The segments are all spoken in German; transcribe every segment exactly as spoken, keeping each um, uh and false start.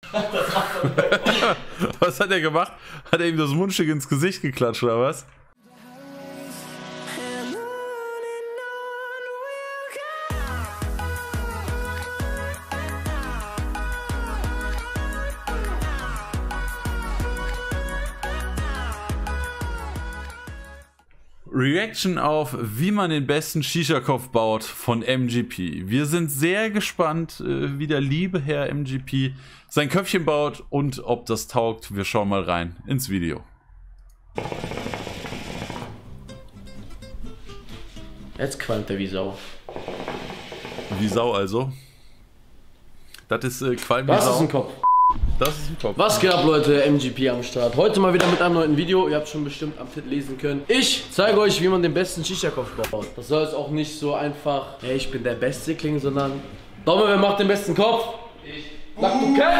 Was hat er gemacht? Hat er ihm das Mundstück ins Gesicht geklatscht oder was? Reaction auf wie man den besten Shisha-Kopf baut von M G P. Wir sind sehr gespannt, wie der liebe Herr M G P sein Köpfchen baut und ob das taugt. Wir schauen mal rein ins Video. Jetzt qualmt er wie Sau. Wie Sau also? Das ist äh, Qualm wie Sau. Das ist ein Kopf. Das ist ein Kopf. Was geht ab, Leute? M G P am Start. Heute mal wieder mit einem neuen Video. Ihr habt schon bestimmt am Titel lesen können. Ich zeige euch, wie man den besten Shisha-Kopf baut. Das soll jetzt auch nicht so einfach, hey, ich bin der Beste klingen, sondern Domme, wer macht den besten Kopf? Ich. Sag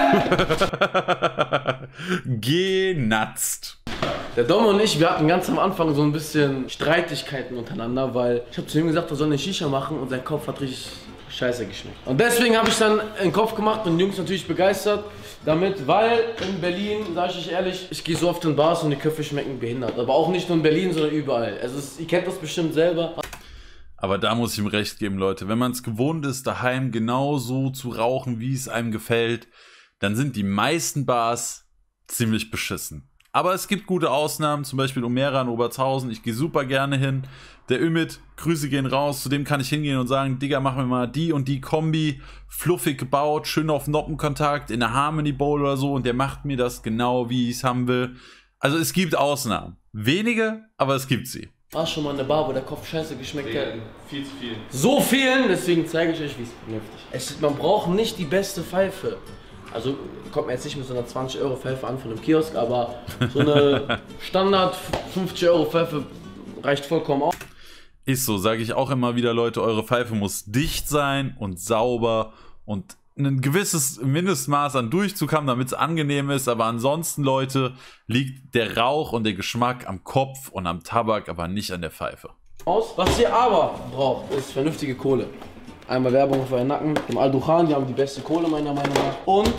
du okay? Genatzt. Der Domme und ich, wir hatten ganz am Anfang so ein bisschen Streitigkeiten untereinander, weil ich habe zu ihm gesagt, er soll eine Shisha machen und sein Kopf hat richtig scheiße geschmeckt. Und deswegen habe ich dann einen Kopf gemacht und die Jungs natürlich begeistert damit, weil in Berlin, sage ich euch ehrlich, ich gehe so oft in Bars und die Köpfe schmecken behindert. Aber auch nicht nur in Berlin, sondern überall. Also es, ihr kennt das bestimmt selber. Aber da muss ich ihm recht geben, Leute. Wenn man es gewohnt ist, daheim genau so zu rauchen, wie es einem gefällt, dann sind die meisten Bars ziemlich beschissen. Aber es gibt gute Ausnahmen, zum Beispiel Umera in Obertshausen. Ich gehe super gerne hin. Der Ümit, Grüße gehen raus. Zu dem kann ich hingehen und sagen, Digga, mach mir mal die und die Kombi. Fluffig gebaut, schön auf Noppenkontakt, in der Harmony Bowl oder so. Und der macht mir das genau, wie ich es haben will. Also es gibt Ausnahmen. Wenige, aber es gibt sie. War schon mal eine Bar, wo der Kopf scheiße geschmeckt hat? Viel zu viel. So vielen, deswegen zeige ich euch, wie es vernünftig ist. Man braucht nicht die beste Pfeife. Also kommt mir jetzt nicht mit so einer zwanzig Euro Pfeife an von einem Kiosk, aber so eine Standard fünfzig Euro Pfeife reicht vollkommen aus. Ist so, sage ich auch immer wieder, Leute, eure Pfeife muss dicht sein und sauber und ein gewisses Mindestmaß an Durchzug haben, damit es angenehm ist, aber ansonsten, Leute, liegt der Rauch und der Geschmack am Kopf und am Tabak, aber nicht an der Pfeife. Was ihr aber braucht, ist vernünftige Kohle. Einmal Werbung auf euren Nacken, im Al-Duchan, die haben die beste Kohle meiner Meinung nach. Und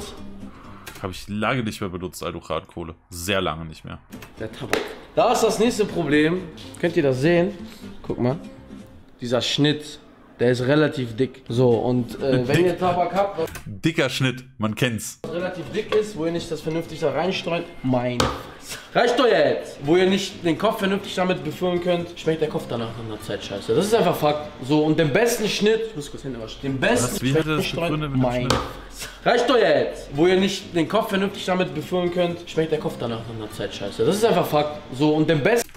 habe ich lange nicht mehr benutzt, Al-Duchan-Kohle. Sehr lange nicht mehr. Der Tabak. Da ist das nächste Problem. Könnt ihr das sehen? Guck mal. Dieser Schnitt, der ist relativ dick. So, und äh, wenn ihr Tabak habt, was dicker Schnitt, man kennt's. relativ dick ist, wo ihr nicht das vernünftig da reinstreut, mein. Reicht doch jetzt! Wo ihr nicht den Kopf vernünftig damit befüllen könnt, schmeckt der Kopf danach nach einer Zeit scheiße. Das ist einfach Fakt. So, und den besten Schnitt, ich muss kurz Hände waschen, den besten Was, wie hat das begründet mit dem mein. Schnitt? Reicht doch jetzt! Wo ihr nicht den Kopf vernünftig damit befüllen könnt, schmeckt der Kopf danach nach einer Zeit scheiße. Das ist einfach Fakt. So, und den besten.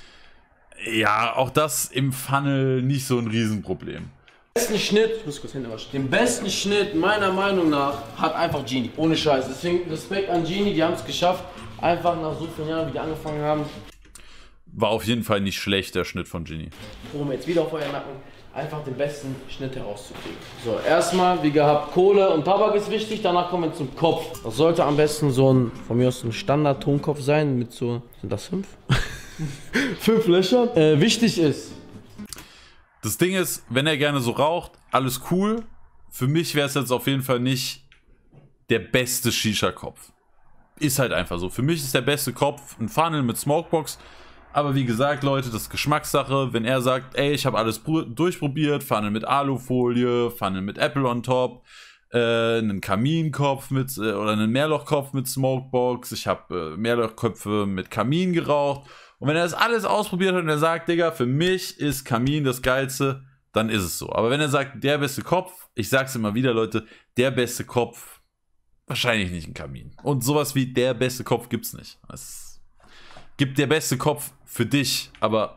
Ja, auch das im Funnel nicht so ein Riesenproblem. besten Schnitt, ich muss kurz Hände waschen. Den besten Schnitt meiner Meinung nach hat einfach Genie. Ohne Scheiß. Deswegen Respekt an Genie, die haben es geschafft. Einfach nach so vielen Jahren, wie die angefangen haben. War auf jeden Fall nicht schlecht, der Schnitt von Genie. Um jetzt wieder auf euren Nacken, einfach den besten Schnitt herauszukriegen. So, erstmal, wie gehabt, Kohle und Tabak ist wichtig, danach kommen wir zum Kopf. Das sollte am besten so ein, von mir aus ein Standard-Tonkopf sein, mit so, sind das fünf? fünf Löchern. Äh, wichtig ist. Das Ding ist, wenn er gerne so raucht, alles cool. Für mich wäre es jetzt auf jeden Fall nicht der beste Shisha-Kopf. Ist halt einfach so. Für mich ist der beste Kopf ein Funnel mit Smokebox. Aber wie gesagt, Leute, das ist Geschmackssache. Wenn er sagt, ey, ich habe alles durchprobiert, Funnel mit Alufolie, Funnel mit Apple on top, äh, einen Kaminkopf mit äh, oder einen Mehrlochkopf mit Smokebox, ich habe äh, Mehrlochköpfe mit Kamin geraucht. Und wenn er das alles ausprobiert hat und er sagt, Digga, für mich ist Kamin das Geilste, dann ist es so. Aber wenn er sagt, der beste Kopf, ich sag's immer wieder, Leute, der beste Kopf, wahrscheinlich nicht ein Kamin. Und sowas wie der beste Kopf gibt's nicht. Es gibt der beste Kopf für dich, aber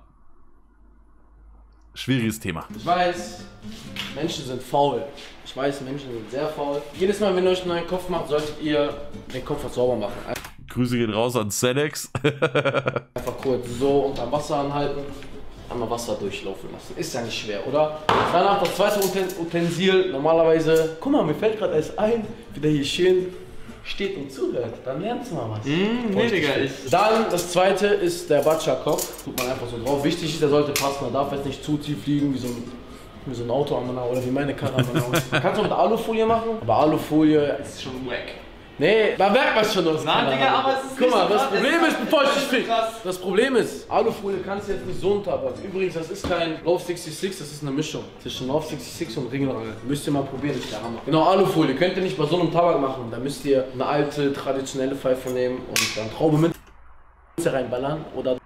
schwieriges Thema. Ich weiß, Menschen sind faul. Ich weiß, Menschen sind sehr faul. Jedes Mal, wenn ihr euch einen neuen Kopf macht, solltet ihr den Kopf sauber machen. Grüße gehen raus an Sedex. Einfach kurz so unter Wasser anhalten, einmal Wasser durchlaufen lassen. Ist ja nicht schwer, oder? Danach das zweite Utensil, normalerweise, guck mal, mir fällt gerade erst ein, wie der hier schön steht und zuhört. Dann lernst du mal was. Mmh, nee, Digga, ich. Dann das zweite ist der Batscha-Kopf. Tut man einfach so drauf. Wichtig ist, der sollte passen, der darf jetzt nicht zu tief liegen, wie so ein, wie so ein Auto an meiner, oder wie meine Karre an meiner. Man kann es mit Alufolie machen, aber Alufolie ist schon wack. Nee, da merkt man schon aus. Nein, Digga, aber es ist Guck nicht mal, so das krass. Problem Es ist ist, bevor ich dich nicht so fick. krass. Das Problem ist, Alufolie kannst du jetzt nicht so unter. Aber übrigens, das ist kein Love sechsundsechzig, das ist eine Mischung zwischen Love sechsundsechzig und Ringelangel. Müsst ihr mal probieren, ist der Hammer. Genau, Alufolie könnt ihr nicht bei so einem Tabak machen. Da müsst ihr eine alte, traditionelle Pfeife nehmen und dann Traube mit reinballern oder.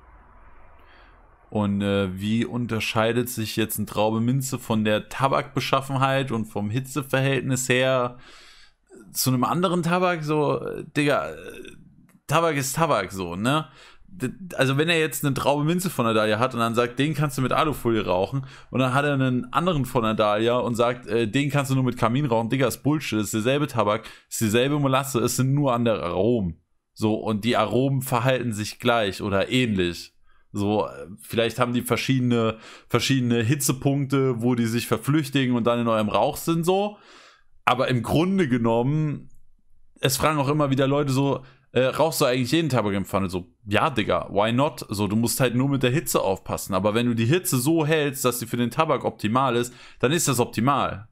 Und äh, wie unterscheidet sich jetzt ein Traube Minze von der Tabakbeschaffenheit und vom Hitzeverhältnis her zu einem anderen Tabak? So, Digga, Tabak ist Tabak, so, ne? Also wenn er jetzt eine Traube Minze von der Dahlia hat und dann sagt, den kannst du mit Alufolie rauchen und dann hat er einen anderen von der Dahlia und sagt, äh, den kannst du nur mit Kamin rauchen, Digga, ist Bullshit, ist derselbe Tabak, ist dieselbe Molasse, es sind nur andere Aromen. So, und die Aromen verhalten sich gleich oder ähnlich. So, vielleicht haben die verschiedene, verschiedene Hitzepunkte, wo die sich verflüchtigen und dann in eurem Rauch sind, so. Aber im Grunde genommen, es fragen auch immer wieder Leute so, äh, rauchst du eigentlich jeden Tabak im Pfanne? So, ja, Digga, why not? So, du musst halt nur mit der Hitze aufpassen. Aber wenn du die Hitze so hältst, dass sie für den Tabak optimal ist, dann ist das optimal.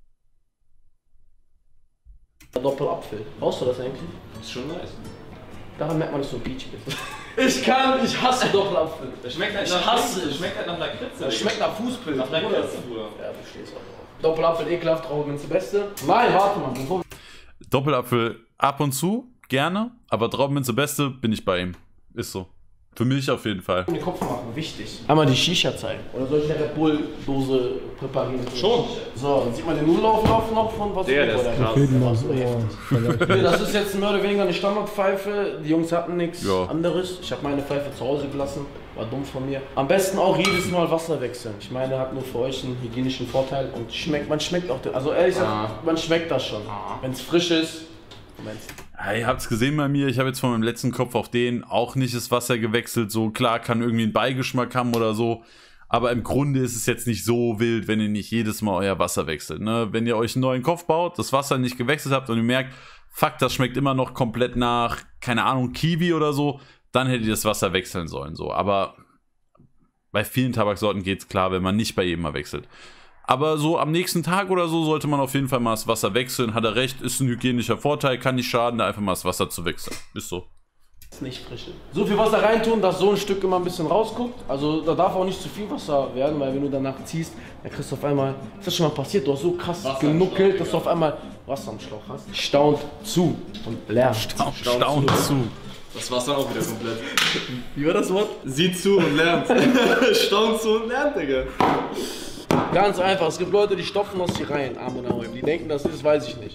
Doppelapfel. Brauchst du das eigentlich? Das ist schon nice. Daran merkt man, dass du ein Peach bist. Ich kann, ich hasse Doppelapfel. Das schmeckt halt Ich nach hasse Das es. schmeckt halt nach Lakritze. Das schmeckt nach Fußpilz. nach Lakritze, Bruder. Ja, du stehst auch drauf. Doppelapfel ekelhaft, Traube Minze beste. Nein, warte mal, bevor Doppelapfel ab und zu, gerne, aber Traubenminze Beste bin ich bei ihm. Ist so. Für mich auf jeden Fall. wir den Kopf machen, wichtig. Einmal die Shisha zeigen. Oder soll ich eine Red Bull-Dose präparieren? Schon. So, dann sieht man den Nudelauflauf noch von was Der, der ist oder? krass. Fäden aus Ohr. Nee, das ist jetzt mehr oder weniger eine Standardpfeife. Die Jungs hatten nichts Ja. anderes. Ich habe meine Pfeife zu Hause gelassen. War dumm von mir. Am besten auch jedes Mal Wasser wechseln. Ich meine, hat nur für euch einen hygienischen Vorteil und schmeckt, man schmeckt auch, den, also ehrlich gesagt, Ja. man schmeckt das schon. Wenn es frisch ist. Moment. Ja, ihr habt es gesehen bei mir, ich habe jetzt von meinem letzten Kopf auf den auch nicht das Wasser gewechselt. So klar, kann irgendwie einen Beigeschmack haben oder so. Aber im Grunde ist es jetzt nicht so wild, wenn ihr nicht jedes Mal euer Wasser wechselt. Ne? Wenn ihr euch einen neuen Kopf baut, das Wasser nicht gewechselt habt und ihr merkt, fuck, das schmeckt immer noch komplett nach, keine Ahnung, Kiwi oder so, dann hättet ihr das Wasser wechseln sollen. So. Aber bei vielen Tabaksorten geht es klar, wenn man nicht bei jedem mal wechselt. Aber so am nächsten Tag oder so sollte man auf jeden Fall mal das Wasser wechseln. Hat er recht, ist ein hygienischer Vorteil, kann nicht schaden, da einfach mal das Wasser zu wechseln. Ist so. Ist nicht frisch. So viel Wasser reintun, dass so ein Stück immer ein bisschen rausguckt. Also da darf auch nicht zu viel Wasser werden, weil wenn du danach ziehst, dann kriegst du auf einmal, ist das schon mal passiert, du hast so krass Wasser im genuckelt, Schlauch, dass du auf einmal Wasser am Schlauch hast. Staunt zu und lernt. Staun, staun zu. Das war's dann auch wieder komplett. Wie war das Wort? Sieh zu und lernt. Staunt zu und lernt, Digga. Ganz einfach, es gibt Leute, die stopfen aus die Reihen, Arm und Arm. Die denken, das ist, weiß ich nicht.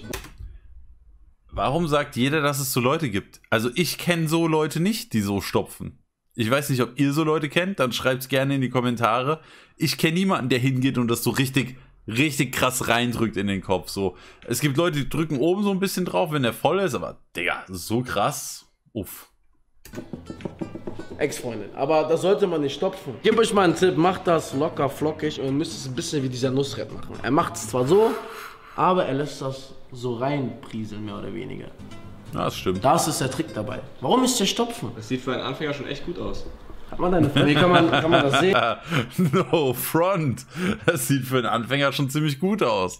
Warum sagt jeder, dass es so Leute gibt? Also ich kenne so Leute nicht, die so stopfen. Ich weiß nicht, ob ihr so Leute kennt, dann schreibt es gerne in die Kommentare. Ich kenne niemanden, der hingeht und das so richtig, richtig krass reindrückt in den Kopf. So. Es gibt Leute, die drücken oben so ein bisschen drauf, wenn der voll ist, aber Digga, das ist so krass. Uff. Ex-Freundin. Aber das sollte man nicht stopfen. Ich gebe euch mal einen Tipp, macht das locker, flockig und ihr müsst es ein bisschen wie dieser Nusret machen. Er macht es zwar so, aber er lässt das so reinprieseln, mehr oder weniger. Ja, das stimmt. Das ist der Trick dabei. Warum ist der Stopfen? Das sieht für einen Anfänger schon echt gut aus. Hat man deine Frage? Wie kann man, kann man das sehen? No front. Das sieht für einen Anfänger schon ziemlich gut aus.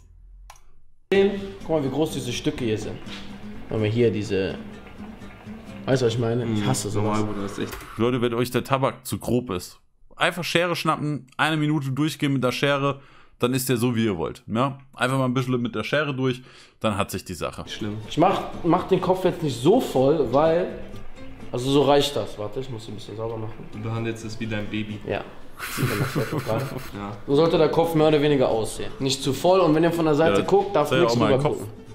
Guck mal, wie groß diese Stücke hier sind. Wenn wir hier diese... Weißt du, was ich meine? Ich hasse sowas. Normal, Bruder, das ist echt. Leute, wenn euch der Tabak zu grob ist, einfach Schere schnappen, eine Minute durchgehen mit der Schere, dann ist der so, wie ihr wollt. Ja? Einfach mal ein bisschen mit der Schere durch, dann hat sich die Sache. Schlimm. Ich mach, mach den Kopf jetzt nicht so voll, weil... Also so reicht das. Warte, ich muss ihn ein bisschen sauber machen. Du behandelst es wie dein Baby. Ja. Sieht man das doch gerade. Ja. So sollte der Kopf mehr oder weniger aussehen. Nicht zu voll und wenn ihr von der Seite Ja, guckt, darf das ist ja nichts auch mein drüber Kopf. gucken.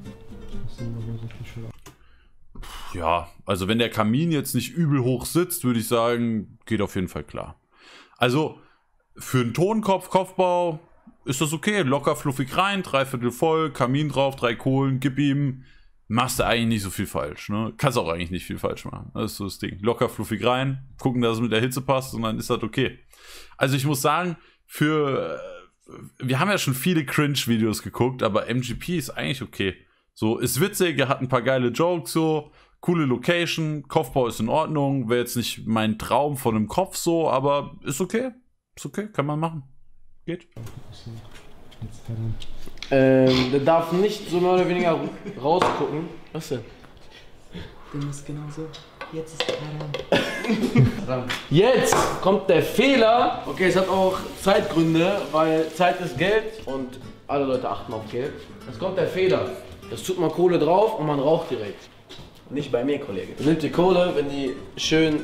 Ja, also wenn der Kamin jetzt nicht übel hoch sitzt, würde ich sagen, geht auf jeden Fall klar. Also für einen Tonkopf, Kopfbau ist das okay. Locker fluffig rein, dreiviertel voll, Kamin drauf, drei Kohlen, gib ihm. Machst du eigentlich nicht so viel falsch, ne? Kannst auch eigentlich nicht viel falsch machen. Das ist so das Ding. Locker fluffig rein, gucken, dass es mit der Hitze passt und dann ist das okay. Also ich muss sagen, für... Wir haben ja schon viele Cringe-Videos geguckt, aber M G P ist eigentlich okay. So, ist witzig, er hat ein paar geile Jokes, so, coole Location, Kopfbau ist in Ordnung, wäre jetzt nicht mein Traum von einem Kopf so, aber ist okay. Ist okay, kann man machen. Geht. Ähm, der darf nicht so mehr oder weniger rausgucken. Was denn? Der muss genau so. Jetzt ist der Haram. Jetzt kommt der Fehler. Okay, es hat auch Zeitgründe, weil Zeit ist Geld und alle Leute achten auf Geld. Jetzt kommt der Fehler. Das tut man Kohle drauf und man raucht direkt. Nicht bei mir, Kollege. Man nimmt die Kohle, wenn die schön...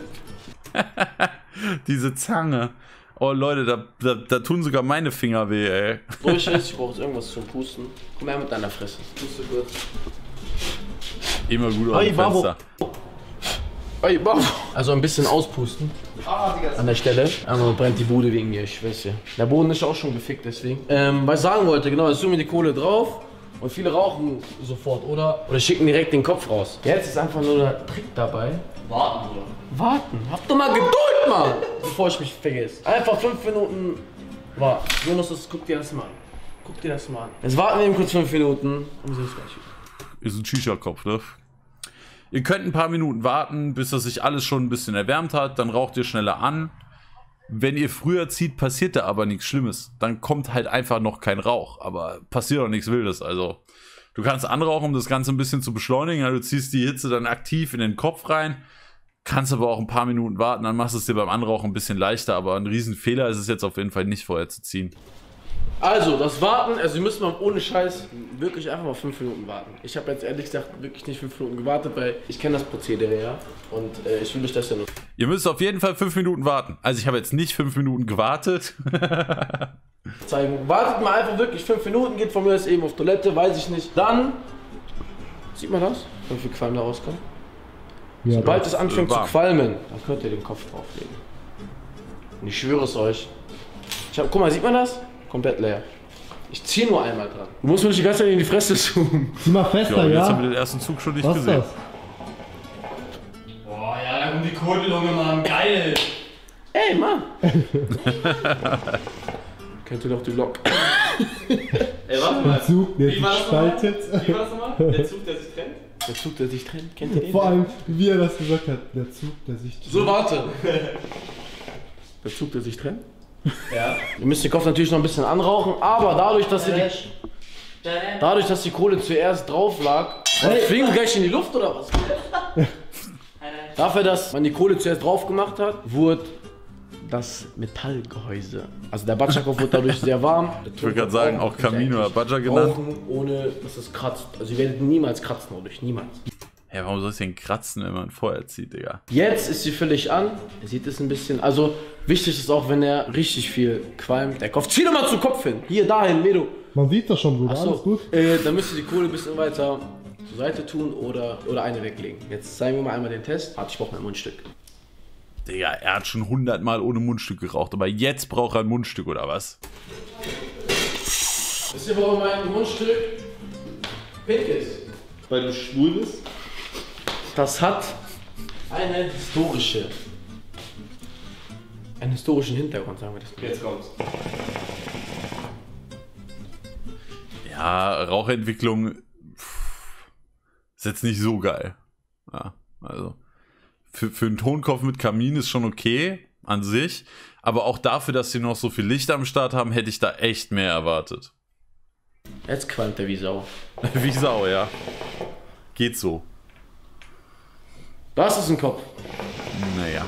Diese Zange. Oh Leute, da, da, da tun sogar meine Finger weh, ey. durch ist. Ich brauche jetzt irgendwas zum Pusten. Komm her mit deiner Fresse. Puste kurz. Immer gut auf Hey, dem Babo. Fenster. Hey, Babo. Also ein bisschen auspusten. An der Stelle. Einmal brennt die Bude wegen mir, ich weiß ja. Der Boden ist auch schon gefickt, deswegen. Ähm, was ich sagen wollte, genau, jetzt tun wir die Kohle drauf. Und viele rauchen sofort, oder? Oder schicken direkt den Kopf raus. Jetzt ist einfach nur der Trick dabei. Warten, oder? Warten. Hab doch mal Geduld, Mann! Bevor ich mich vergesse. Einfach fünf Minuten warten. Jonas, das, guck dir das mal an. Guck dir das mal an. Jetzt warten wir eben kurz fünf Minuten und wir sehen uns gleich wieder. Ist ein Shisha-Kopf, ne? Ihr könnt ein paar Minuten warten, bis das sich alles schon ein bisschen erwärmt hat. Dann raucht ihr schneller an. Wenn ihr früher zieht, passiert da aber nichts Schlimmes. Dann kommt halt einfach noch kein Rauch. Aber passiert auch nichts Wildes. Also, du kannst anrauchen, um das Ganze ein bisschen zu beschleunigen. Also, du ziehst die Hitze dann aktiv in den Kopf rein. Kannst aber auch ein paar Minuten warten. Dann machst du es dir beim Anrauchen ein bisschen leichter. Aber ein Riesenfehler ist es jetzt auf jeden Fall nicht, vorher zu ziehen. Also, das Warten, also ihr müsst mal ohne Scheiß wirklich einfach mal fünf Minuten warten. Ich habe jetzt ehrlich gesagt wirklich nicht fünf Minuten gewartet, weil ich kenne das Prozedere, ja. Und äh, ich will euch das ja nur Ihr müsst auf jeden Fall fünf Minuten warten. Also ich habe jetzt nicht fünf Minuten gewartet. zeigen. Wartet mal einfach wirklich fünf Minuten, geht von mir aus eben auf Toilette, weiß ich nicht. Dann, sieht man das? Wie viel Qualm da rauskommt? Ja, Sobald es anfängt zu warm. qualmen, dann könnt ihr den Kopf drauflegen. Und ich schwöre es euch. Ich hab, guck mal, sieht man das? Komplett leer. Ich ziehe nur einmal dran. Du musst mir nicht die ganze Zeit in die Fresse zoomen. Zieh mal fester, Ja, und ja? jetzt haben wir den ersten Zug schon nicht Was ist gesehen. das? Boah, ja, da kommt die Kohlelunge, Mann. Geil. Ey, Mann! Kennt ihr doch die Lok? Ey, warte mal. Der Zug, der Wie sich war das nochmal? spaltet. Wie war das nochmal? Der Zug, der sich trennt? Der Zug, der sich trennt, kennt ihr den? Vor allem, wie er das gesagt hat. Der Zug, der sich So, warte! Der Zug, der sich trennt? Ja. Ihr müsst den Kopf natürlich noch ein bisschen anrauchen, aber dadurch, dass ihr die, dadurch, dass die Kohle zuerst drauf lag, fliegen wir gleich in die Luft oder was? Dafür, dass man die Kohle zuerst drauf gemacht hat, wurde das Metallgehäuse, also der Batschakopf wurde dadurch sehr warm. Ich würde gerade sagen, auch Kamin oder Badger genannt. Rauchen, ohne dass es kratzt. Also ihr werdet niemals kratzen dadurch, niemals. Hä, warum soll es denn kratzen, wenn man Feuer zieht, Digga? Jetzt ist sie völlig an. Er sieht es ein bisschen. Also wichtig ist auch, wenn er richtig viel qualmt. Der Kopf. Zieh doch mal zum Kopf hin. Hier, dahin, Medo. Man sieht das schon, Bruder. Achso. Alles gut. Äh, dann müsst ihr die Kohle ein bisschen weiter zur Seite tun oder, oder eine weglegen. Jetzt zeigen wir mal einmal den Test. Warte, ich brauche mal ein Mundstück. Digga, er hat schon hundertmal ohne Mundstück geraucht, aber jetzt braucht er ein Mundstück, oder was? Wisst ihr, warum mein Mundstück pink ist? Weil du schwul bist? Das hat eine historische, einen historischen Hintergrund, sagen wir das mal. Jetzt kommt's. Ja, Rauchentwicklung pff, ist jetzt nicht so geil. Ja, also für, für einen Tonkopf mit Kamin ist schon okay an sich, aber auch dafür, dass sie noch so viel Licht am Start haben, hätte ich da echt mehr erwartet. Jetzt qualmt er wie Sau. Wie Sau, ja. Geht so. Das ist ein Kopf. Naja.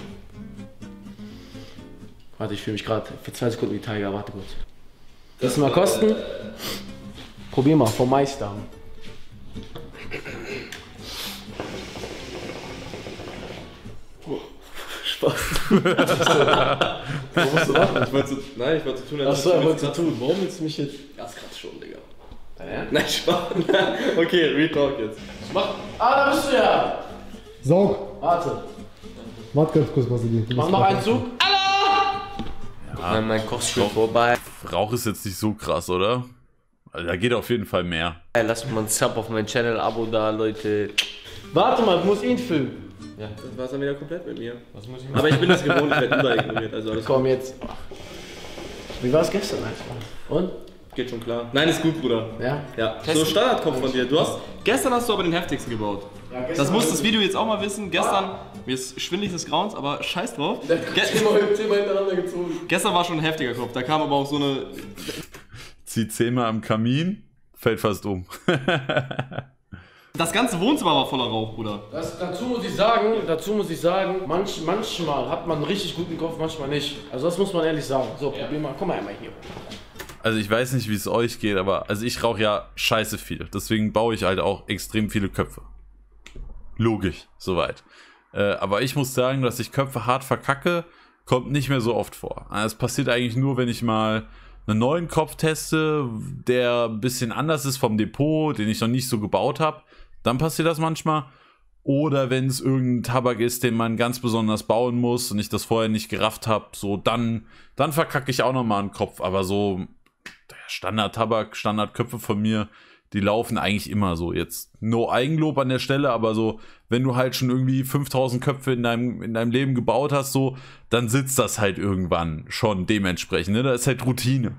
Warte, ich fühle mich gerade für zwei Sekunden wie Tiger. Warte kurz. Das mal kosten. Probier mal, vom Meister. Spaß. Warum musst du lachen? Ich wollte so, nein, ich wollte so tun, als Achso, er wollte tun. Warum willst du mich jetzt? Das kratzt schon, Digga. Ja? Nein, Spaß. Okay, Retalk jetzt. Mach. Ah, da bist du ja! Saug. Warte. Warte ganz kurz, Vasili. Du Mach bist noch grad einen dran. Zug. Nein, mein Koch schon vorbei. Rauch ist jetzt nicht so krass, oder? Also, da geht auf jeden Fall mehr. Lasst mal einen Sub auf meinen Channel, Abo da, Leute. Warte mal, ich muss ihn filmen. Ja, das war's dann wieder komplett mit mir. Was muss ich machen? Aber ich bin das gewohnt, ich werde überall ignoriert, also alles Komm jetzt. Wie war es gestern einfach? Und? geht schon klar. Nein, ist gut, Bruder. Ja? Ja, so Standardkopf von dir. Du hast, gestern hast du aber den heftigsten gebaut. Ja, Das muss das Video jetzt auch mal wissen. Gestern, mir ist schwindelig des Grauens, aber scheiß drauf. Der Ge hat zehnmal hintereinander gezogen. gestern war schon ein heftiger Kopf. Da kam aber auch so eine. Zieh zehnmal am Kamin. fällt fast um. Das ganze Wohnzimmer war voller Rauch, Bruder. Das, dazu muss ich sagen, dazu muss ich sagen, manch, manchmal hat man einen richtig guten Kopf, manchmal nicht. Also das muss man ehrlich sagen. So, ja. Probier mal, komm mal einmal hier. Also ich weiß nicht, wie es euch geht, aber also ich rauche ja scheiße viel. Deswegen baue ich halt auch extrem viele Köpfe. Logisch, soweit. Äh, aber ich muss sagen, dass ich Köpfe hart verkacke, kommt nicht mehr so oft vor. Es passiert eigentlich nur, wenn ich mal einen neuen Kopf teste, der ein bisschen anders ist vom Depot, den ich noch nicht so gebaut habe. Dann passiert das manchmal. Oder wenn es irgendein Tabak ist, den man ganz besonders bauen muss und ich das vorher nicht gerafft habe, so dann, dann verkacke ich auch nochmal einen Kopf. Aber so Standard-Tabak, Standardköpfe von mir, die laufen eigentlich immer so. Jetzt no Eigenlob an der Stelle, aber so, wenn du halt schon irgendwie fünftausend Köpfe in deinem, in deinem Leben gebaut hast, so, dann sitzt das halt irgendwann schon dementsprechend. Ne? Das ist halt Routine.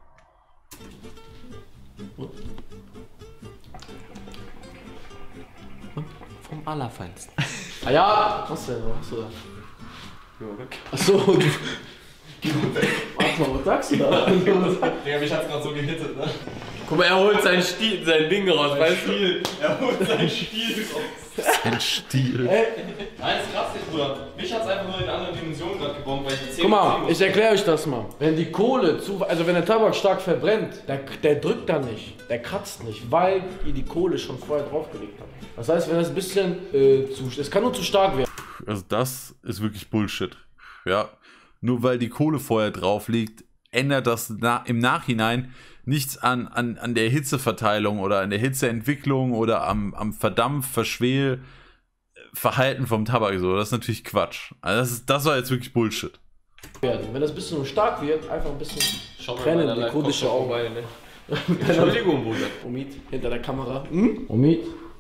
Vom Allerfeinsten. Ah ja, was denn? Was hast du da? Achso, du. Warte mal, was sagst du da? Digga, mich hat's gerade so gehittet, ne? Guck mal, er holt sein Stiel, sein Ding raus, weißt du? Er holt seinen Stiel raus. Ein Stil. Nein, ist krass nicht, Bruder. Mich hat's einfach nur in eine andere Dimension gerade gebombt, weil ich die Zähne Guck mal, sehen muss. ich erkläre euch das mal. Wenn die Kohle zu, also wenn der Tabak stark verbrennt, der, der drückt da nicht, der kratzt nicht, weil ihr die Kohle schon vorher draufgelegt habt. Das heißt, wenn das ein bisschen äh, zu, es kann nur zu stark werden. Also das ist wirklich Bullshit. Ja, nur weil die Kohle vorher drauf liegt, ändert das na, im Nachhinein nichts an, an, an der Hitzeverteilung oder an der Hitzeentwicklung oder am, am Verdampf, Verschwel, Verhalten vom Tabak. So, das ist natürlich Quatsch. Also das, ist, das war jetzt wirklich Bullshit. Wenn das ein bisschen nur stark wird, einfach ein bisschen Schau mal, trennen, meiner die kurdische Kopf Augen. vorbei, ne? Entschuldigung, Bruder. Omid, hinter der Kamera. Hm? Omid.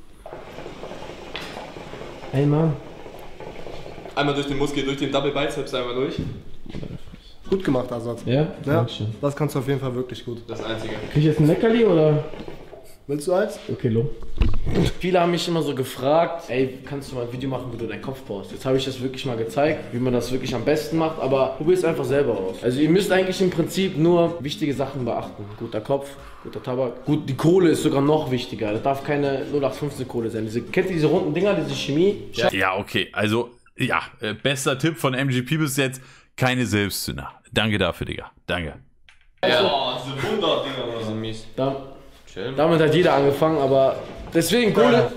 Hey Mann. Einmal durch den Muskel, durch den Double Biceps einmal durch. Gut gemacht, Asad. Ja? Ja, Dankeschön. das kannst du auf jeden Fall wirklich gut. Das Einzige. Krieg ich jetzt ein Leckerli oder? Willst du eins? Okay, lo. Viele haben mich immer so gefragt, ey, kannst du mal ein Video machen, wo du deinen Kopf baust? Jetzt habe ich das wirklich mal gezeigt, wie man das wirklich am besten macht, aber probier es einfach selber aus. Also ihr müsst eigentlich im Prinzip nur wichtige Sachen beachten. Guter Kopf, guter Tabak. Gut, die Kohle ist sogar noch wichtiger. Das darf keine null acht fünfzehn Kohle sein. Diese, kennt ihr diese runden Dinger, diese Chemie? Ja, ja, okay. Also, ja, äh, bester Tipp von M G P bis jetzt, keine Selbstzünder. Danke dafür, Digga. Danke. Ja, diese Wunderdinger. Die sind mies. Da, Schön. damit hat jeder angefangen, aber deswegen Kohle.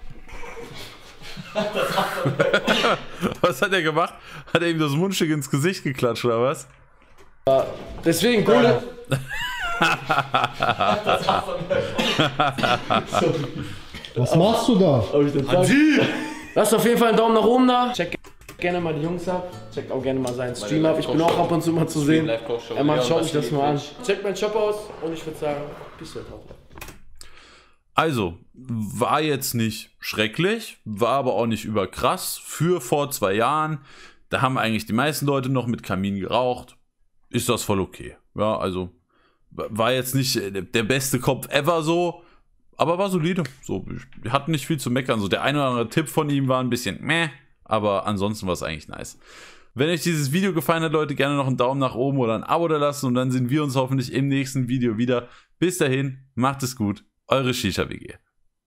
Was hat er gemacht? Hat er ihm das Mundstück ins Gesicht geklatscht, oder was? Deswegen Kohle. Was machst du da? Lasst auf jeden Fall einen Daumen nach oben da. Checkt gerne mal die Jungs ab. Checkt auch gerne mal seinen Stream ab. Ich bin auch ab und zu mal zu sehen. Er macht, schaut euch das mal an. Checkt meinen Shop aus und ich würde sagen, bis heute auch. Also, war jetzt nicht schrecklich, war aber auch nicht überkrass. Für vor zwei Jahren, da haben eigentlich die meisten Leute noch mit Kamin geraucht. Ist das voll okay. Ja, also, war jetzt nicht der beste Kopf ever so, aber war solide. So, wir hatten nicht viel zu meckern. So, der eine oder andere Tipp von ihm war ein bisschen meh, aber ansonsten war es eigentlich nice. Wenn euch dieses Video gefallen hat, Leute, gerne noch einen Daumen nach oben oder ein Abo da lassen und dann sehen wir uns hoffentlich im nächsten Video wieder. Bis dahin, macht es gut. Eure Shisha W G.